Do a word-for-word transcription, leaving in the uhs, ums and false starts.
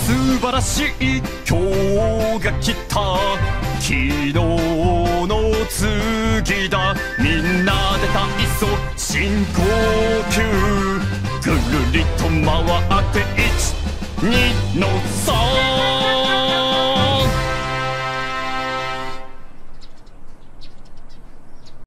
素晴らしい今日が来た、昨日の次だ。みんなで体操深呼吸、ぐるりと回っていちにのさん